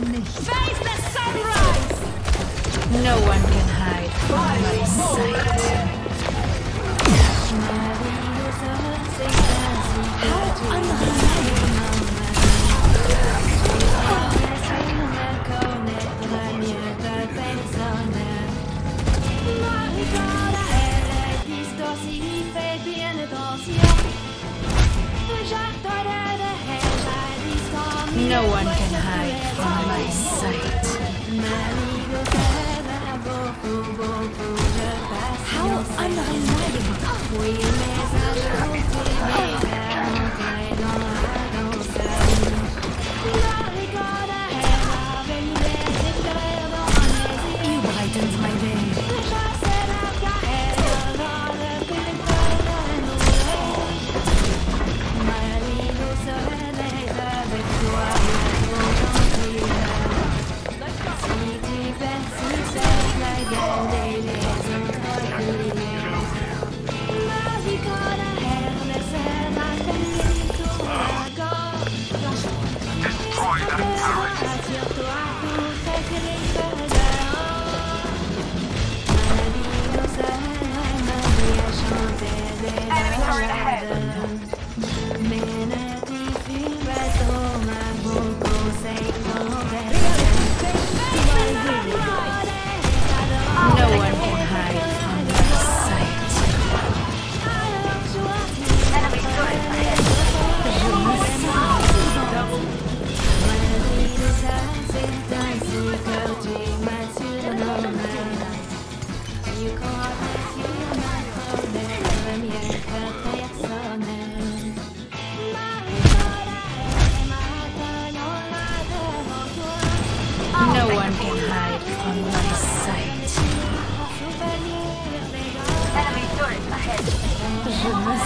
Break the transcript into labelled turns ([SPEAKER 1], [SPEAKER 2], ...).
[SPEAKER 1] Face the sunrise! No one can hide from my sight. How unlikely! No one can hide from my sight. How you brightened my day. No one can hide from my sight.
[SPEAKER 2] Enemy turret ahead.